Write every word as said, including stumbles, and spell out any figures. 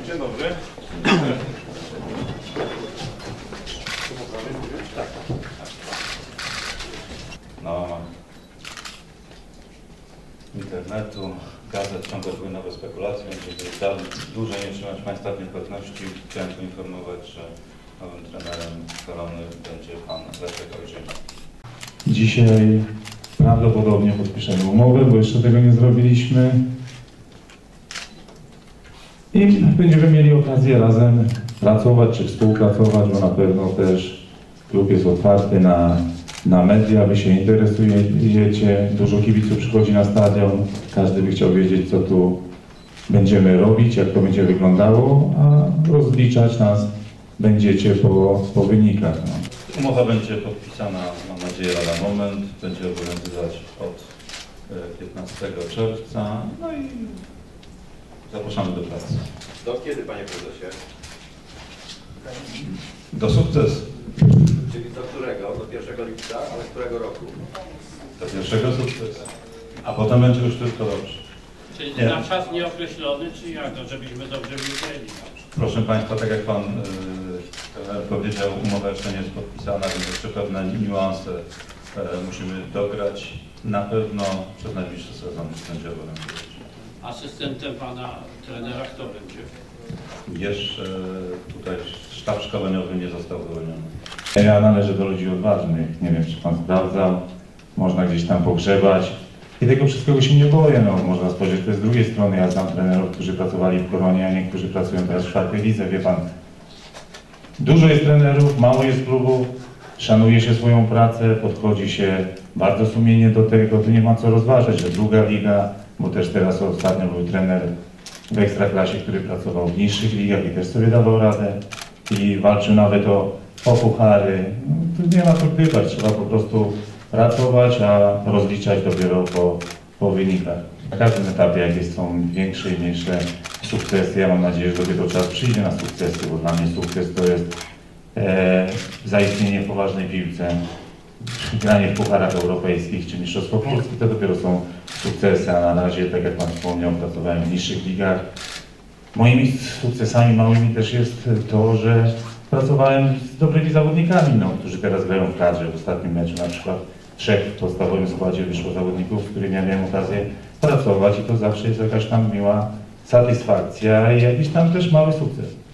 Dzień dobry. Tak. Na łamach internetu, gazet ciągle były nowe spekulacje, żeby dalej dłużej nie trzymać Państwa w niepewności. Chciałem poinformować, że nowym trenerem Korony będzie Pan Leszek Ojrzyma. Dzisiaj prawdopodobnie podpiszemy umowę, bo jeszcze tego nie zrobiliśmy. I będziemy mieli okazję razem pracować czy współpracować, bo na pewno też klub jest otwarty na, na media, wy się interesujecie, dużo kibiców przychodzi na stadion, każdy by chciał wiedzieć, co tu będziemy robić, jak to będzie wyglądało, a rozliczać nas będziecie po, po wynikach. No. Umowa będzie podpisana, mam nadzieję, lada moment, będzie obowiązywać od piętnastego czerwca, no i zapraszamy do pracy. Do kiedy, panie prezesie? Do sukcesu. Czyli do którego? Do pierwszego lipca, ale którego roku? Do pierwszego sukcesu. A potem będzie już tylko dobrze. Czyli Nie. na czas nieokreślony, czy jak? No, żebyśmy dobrze wiedzieli. Proszę Państwa, tak jak Pan yy, powiedział, umowa jeszcze nie jest podpisana, więc jeszcze pewne niuanse yy, musimy dograć. Na pewno przez najbliższy sezon będzie obowiązywać. Asystentem pana trenera kto będzie? Jeszcze tutaj sztab szkoleniowy nie został wyłoniony. Ja należę do ludzi odważnych, nie wiem, czy Pan sprawdzał, można gdzieś tam pogrzebać i tego wszystkiego się nie boję, no można spojrzeć też z drugiej strony, ja znam trenerów, którzy pracowali w Koronie, a niektórzy pracują teraz w czwartej lidze, wie Pan. Dużo jest trenerów, mało jest klubów, szanuje się swoją pracę, podchodzi się bardzo sumiennie do tego, tu nie ma co rozważać, że druga liga, bo też teraz ostatnio był trener w Ekstraklasie, który pracował w niższych ligach i też sobie dawał radę i walczył nawet o, o puchary. No, tu nie ma co gdybać, trzeba po prostu pracować, a rozliczać dopiero po, po wynikach. Na każdym etapie, jakie są większe i mniejsze sukcesy, ja mam nadzieję, że dopiero czas przyjdzie na sukcesy, bo dla mnie sukces to jest e, zaistnienie w poważnej piłce. Granie w pucharach europejskich czy mistrzostwo Polski to dopiero są sukcesy, a na razie, tak jak Pan wspomniał, pracowałem w niższych ligach. Moimi sukcesami małymi też jest to, że pracowałem z dobrymi zawodnikami, no, którzy teraz grają w kadrze. W ostatnim meczu na przykład trzech w podstawowym składzie wyszło zawodników, z którymi ja miałem okazję pracować i to zawsze jest jakaś tam miła satysfakcja i jakiś tam też mały sukces.